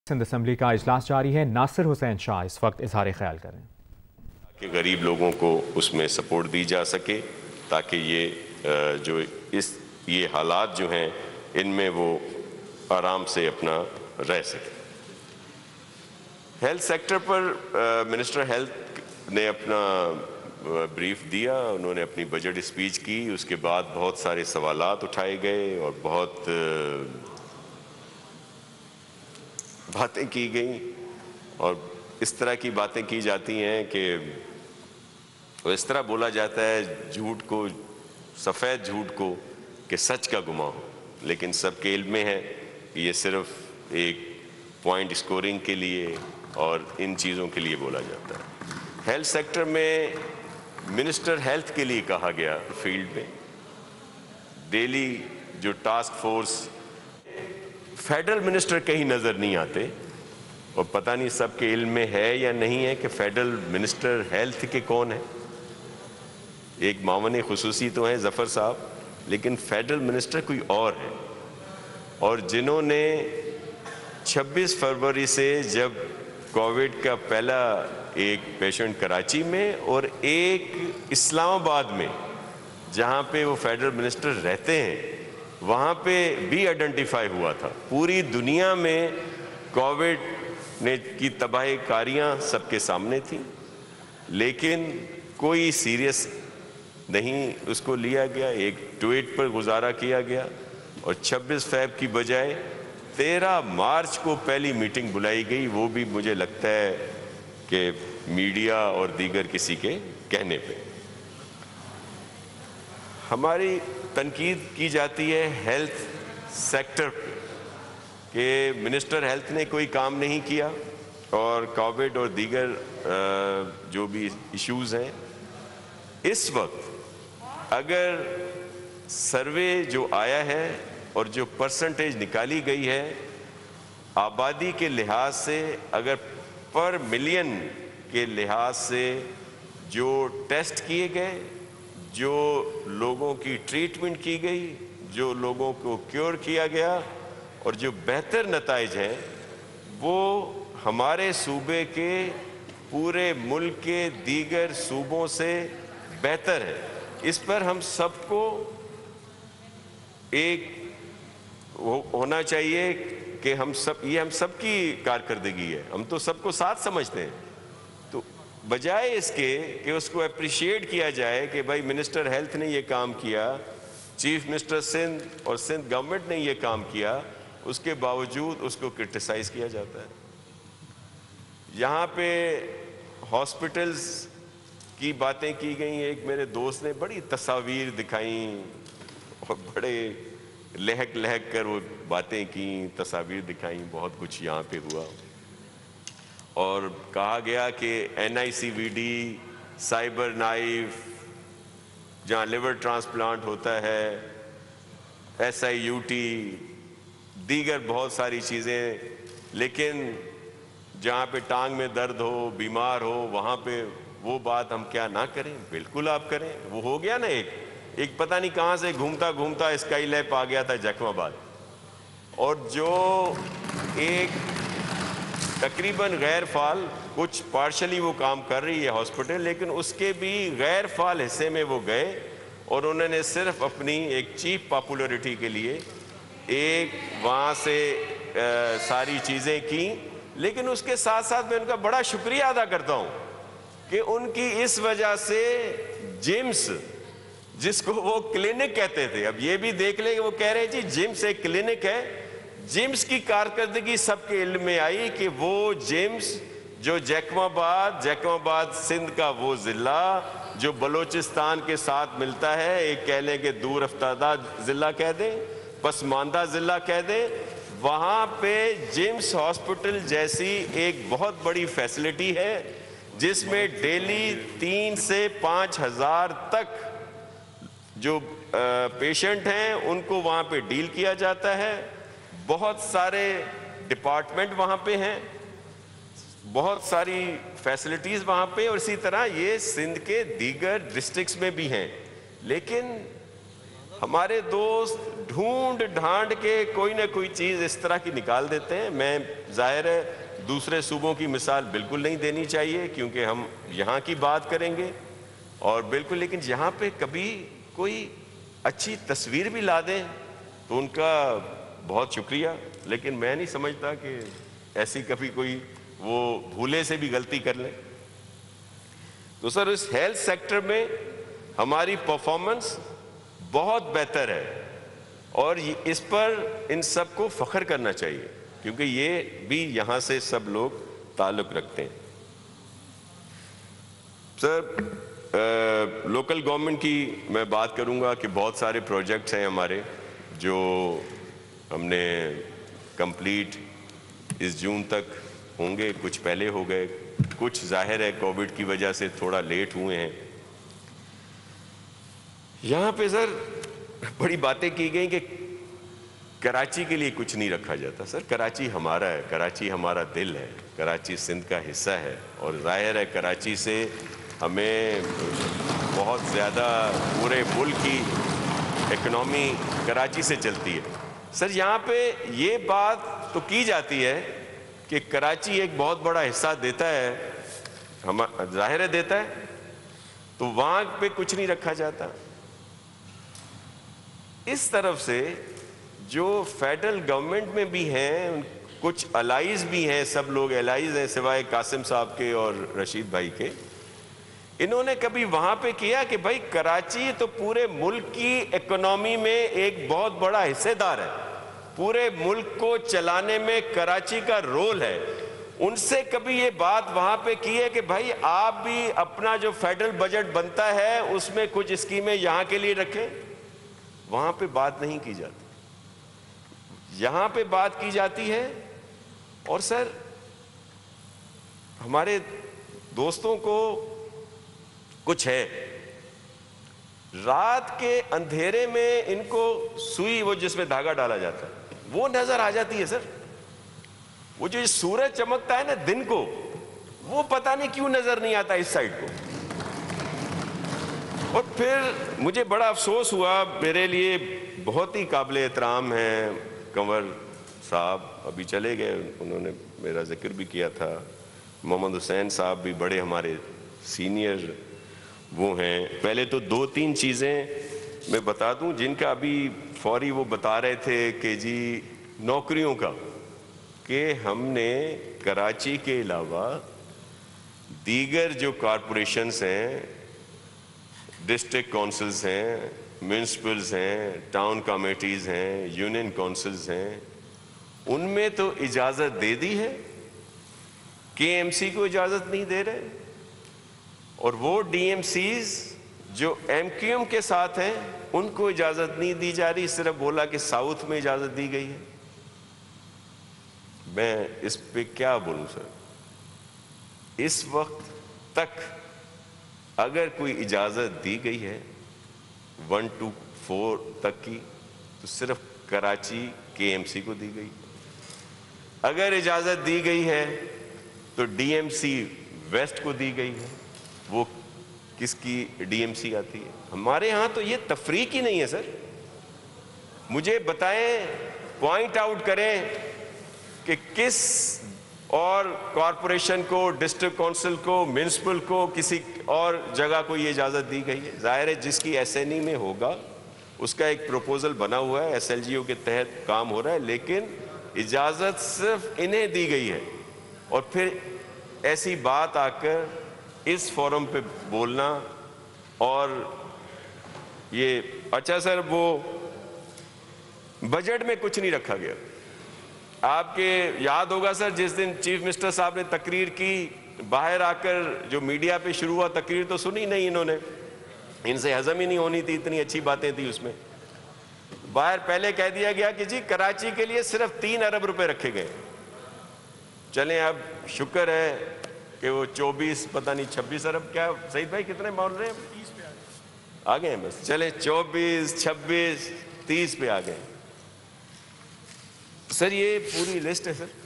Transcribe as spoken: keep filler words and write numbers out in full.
Sindh assembly کا اجلاس جاری ہے. ناصر حسین شاہ اس وقت اظہار خیال کریں کہ غریب لوگوں کو اس میں سپورٹ دی جا سکے تاکہ یہ جو اس یہ حالات جو ہیں ان میں وہ آرام سے اپنا رہ سکے. ہیلتھ سیکٹر پر منسٹر ہیلتھ نے اپنا بریف دیا. انہوں نے اپنی بجٹ اسپیچ کی. اس کے بعد بہت سارے سوالات اٹھائے گئے اور بہت باتیں کی گئیں اور اس طرح کی باتیں کی جاتی ہیں کہ اس طرح بولا جاتا ہے جھوٹ کو، سفید جھوٹ کو کہ سچ کا گماں ہو. لیکن سب کے علم میں ہے کہ یہ صرف ایک پوائنٹ اسکورنگ کے لیے اور ان چیزوں کے لیے بولا جاتا ہے. ہیلتھ سیکٹر میں منسٹر ہیلتھ کے لیے کہا گیا فیلڈ میں ڈیلی جو ٹاسک فورس، فیڈرل منسٹر کہیں نظر نہیں آتے اور پتہ نہیں سب کے علم میں ہے یا نہیں ہے کہ فیڈرل منسٹر ہیلتھ کے کون ہیں. ایک معاون خصوصی تو ہیں ظفر صاحب، لیکن فیڈرل منسٹر کوئی اور ہے. اور جنہوں نے چھبیس فروری سے جب کووڈ کا پہلا ایک پیشنٹ کراچی میں اور ایک اسلام آباد میں جہاں پہ وہ فیڈرل منسٹر رہتے ہیں وہاں پہ بھی آئیڈینٹیفائی ہوا تھا. پوری دنیا میں کووڈ نے کی تباہی کاریاں سب کے سامنے تھیں لیکن کوئی سیریس نہیں اس کو لیا گیا. ایک ٹویٹ پر گزارا کیا گیا اور چھبیس فیب کی بجائے تیرہ مارچ کو پہلی میٹنگ بلائی گئی، وہ بھی مجھے لگتا ہے کہ میڈیا اور دیگر کسی کے کہنے پہ. ہماری تنقید کی جاتی ہے ہیلتھ سیکٹر پہ کہ منسٹر ہیلتھ نے کوئی کام نہیں کیا اور کووڈ اور دیگر جو بھی ایشوز ہیں. اس وقت اگر سروے جو آیا ہے اور جو پرسنٹیج نکالی گئی ہے آبادی کے لحاظ سے، اگر پر ملین کے لحاظ سے جو ٹیسٹ کیے گئے، جو لوگوں کی ٹریٹمنٹ کی گئی، جو لوگوں کو کیور کیا گیا اور جو بہتر نتائج ہیں وہ ہمارے صوبے کے پورے ملک کے دیگر صوبوں سے بہتر ہے. اس پر ہم سب کو ایک ہونا چاہیے کہ ہم سب، یہ ہم سب کی کارکردگی ہے، ہم تو سب کو ساتھ سمجھتے ہیں. تو بجائے اس کے کہ اس کو اپریشیٹ کیا جائے کہ بھائی منسٹر ہیلتھ نے یہ کام کیا، چیف منسٹر سندھ اور سندھ گورنمنٹ نے یہ کام کیا، اس کے باوجود اس کو کرٹیسائز کیا جاتا ہے. یہاں پہ ہاسپٹلز کی باتیں کی گئیں. ایک میرے دوست نے بڑی تصاویر دکھائیں اور بڑے لہک لہک کر وہ باتیں کیں، تصاویر دکھائیں، بہت کچھ یہاں پہ ہوا اور کہا گیا کہ N I C V D, cyber knife جہاں لیور ٹرانسپلانٹ ہوتا ہے، ایس آئی یو ٹی، دیگر بہت ساری چیزیں. لیکن جہاں پہ ٹانگ میں درد ہو، بیمار ہو، وہاں پہ وہ بات ہم کیا نہ کریں؟ بالکل آپ کریں. وہ ہو گیا نا ایک ایک پتہ نہیں کہاں سے گھومتا گھومتا اسکائی لیب آ گیا تھا جیکم آباد، اور جو ایک تقریباً غیر فعال، کچھ پارشلی وہ کام کر رہی ہے ہاسپٹل، لیکن اس کے بھی غیر فعال حصے میں وہ گئے اور انہوں نے صرف اپنی ایک چیپ پاپولرٹی کے لیے ایک وہاں سے ساری چیزیں کی. لیکن اس کے ساتھ ساتھ میں ان کا بڑا شکریہ ادا کرتا ہوں کہ ان کی اس وجہ سے جمس، جس کو وہ کلینک کہتے تھے، اب یہ بھی دیکھ لیں کہ وہ کہہ رہے ہیں جی جمس ایک کلینک ہے. جمس کی کارکردگی سب کے علم میں آئی کہ وہ جمس جو جیکم آباد جیکم آباد سندھ کا وہ ضلع جو بلوچستان کے ساتھ ملتا ہے، ایک کہہ لیں کہ دور افتادہ ضلع کہہ دیں، پسماندہ ضلع کہہ دیں، وہاں پہ جمس ہاسپٹل جیسی ایک بہت بڑی فیسلٹی ہے جس میں ڈیلی تین سے پانچ ہزار تک جو پیشنٹ ہیں ان کو وہاں پہ ڈیل کیا جاتا ہے. بہت سارے ڈپارٹمنٹ وہاں پہ ہیں، بہت ساری فیسلٹیز وہاں پہ، اور اسی طرح یہ سندھ کے دیگر ڈسٹرکٹس میں بھی ہیں. لیکن ہمارے دوست ڈھونڈ ڈھانڈ کے کوئی نہ کوئی چیز اس طرح کی نکال دیتے ہیں. میں ظاہر ہے دوسرے صوبوں کی مثال بالکل نہیں دینی چاہیے کیونکہ ہم یہاں کی بات کریں گے اور بالکل, لیکن یہاں پہ کبھی کوئی اچھی تصویر بھی لا دیں تو ان کا بہت شکریہ, لیکن میں نہیں سمجھتا کہ ایسی کبھی کوئی وہ بھولے سے بھی غلطی کر لیں. تو سر اس ہیلتھ سیکٹر میں ہماری پرفارمنس بہت بہتر ہے اور اس پر ان سب کو فخر کرنا چاہیے کیونکہ یہ بھی یہاں سے سب لوگ تعلق رکھتے ہیں. سر لوکل گورنمنٹ کی میں بات کروں گا کہ بہت سارے پروجیکٹس ہیں ہمارے جو ہم نے کمپلیٹ اس جون تک ہوں گے, کچھ پہلے ہو گئے, کچھ ظاہر ہے کووڈ کی وجہ سے تھوڑا لیٹ ہوئے ہیں. یہاں پہ سر بڑی باتیں کی گئیں کہ کراچی کے لیے کچھ نہیں رکھا جاتا. سر کراچی ہمارا ہے, کراچی ہمارا دل ہے, کراچی سندھ کا حصہ ہے اور ظاہر ہے کراچی سے ہمیں بہت زیادہ پورے ملک کی اکنامی کراچی سے چلتی ہے. سر یہاں پہ یہ بات تو کی جاتی ہے کہ کراچی ایک بہت بڑا حصہ دیتا ہے, ہم ظاہر ہے دیتا ہے, تو وہاں پہ کچھ نہیں رکھا جاتا. اس طرف سے جو فیڈرل گورنمنٹ میں بھی ہیں کچھ الائز بھی ہیں, سب لوگ الائز ہیں سوائے قاسم صاحب کے اور رشید بھائی کے, انہوں نے کبھی وہاں پہ کیا کہ بھائی کراچی تو پورے ملک کی اکنامی میں ایک بہت بڑا حصے دار ہے, پورے ملک کو چلانے میں کراچی کا رول ہے. ان سے کبھی یہ بات وہاں پہ کی ہے کہ بھائی آپ بھی اپنا جو فیڈرل بجٹ بنتا ہے اس میں کچھ اسکیمیں یہاں کے لیے رکھیں؟ وہاں پہ بات نہیں کی جاتی, یہاں پہ بات کی جاتی ہے. اور سر ہمارے دوستوں کو کچھ ہے, رات کے اندھیرے میں ان کو سوئی وہ جس میں دھاگا ڈالا جاتا ہے وہ نظر آ جاتی ہے. سر وہ جو سورج چمکتا ہے نا دن کو, وہ پتہ نہیں کیوں نظر نہیں آتا اس سائڈ کو. اور پھر مجھے بڑا افسوس ہوا, میرے لیے بہت ہی قابل احترام ہیں کنور صاحب, ابھی چلے گئے, انہوں نے میرا ذکر بھی کیا تھا. محمد حسین صاحب بھی بڑے ہمارے سینئر وہ ہیں. پہلے تو دو تین چیزیں میں بتا دوں جن کا ابھی فوری وہ بتا رہے تھے کہ جی نوکریوں کا, کہ ہم نے کراچی کے علاوہ دیگر جو کارپوریشنز ہیں, ڈسٹرکٹ کونسلز ہیں, میونسپلز ہیں, ٹاؤن کمیٹیز ہیں, یونین کونسلز ہیں, ان میں تو اجازت دے دی ہے, کے ایم سی کو اجازت نہیں دے رہے. اور وہ ڈی ایم سیز جو ایم کیو ایم کے ساتھ ہیں ان کو اجازت نہیں دی جا رہی, صرف بولا کہ ساؤتھ میں اجازت دی گئی ہے. میں اس پہ کیا بولوں سر, اس وقت تک اگر کوئی اجازت دی گئی ہے ون ٹو فور تک کی تو صرف کراچی کے ایم سی کو دی گئی. اگر اجازت دی گئی ہے تو ڈی ایم سی ویسٹ کو دی گئی ہے. وہ کس کی ڈی ایم سی آتی ہے؟ ہمارے ہاں تو یہ تفریق ہی نہیں ہے. سر مجھے بتائیں, پوائنٹ آؤٹ کریں کہ کس اور کارپوریشن کو, ڈسٹرکٹ کونسل کو, میونسپل کو, کسی اور جگہ کو یہ اجازت دی گئی ہے. ظاہر ہے جس کی ایس این ای میں ہوگا اس کا ایک پروپوزل بنا ہوا ہے, ایس ایل جی او کے تحت کام ہو رہا ہے, لیکن اجازت صرف انہیں دی گئی ہے. اور پھر ایسی بات آ کر اس فورم پہ بولنا. اور یہ اچھا سر وہ بجٹ میں کچھ نہیں رکھا گیا. آپ کے یاد ہوگا سر جس دن چیف منسٹر صاحب نے تقریر کی, باہر آ کر جو میڈیا پہ شروع ہوا, تقریر تو سنی نہیں انہوں نے, ان سے ہضم ہی نہیں ہونی تھی, اتنی اچھی باتیں تھیں اس میں. باہر پہلے کہہ دیا گیا کہ جی کراچی کے لیے صرف تین ارب روپے رکھے گئے. چلیں اب شکر ہے کہ وہ چوبیس پتہ نہیں چھبیس ارب, کیا سعید بھائی کتنے بول رہے ہیں, تیس پہ آ گئے ہیں بس. چلیں چوبیس چھبیس تیس پہ آ گئے. سر یہ پوری لسٹ ہے سر,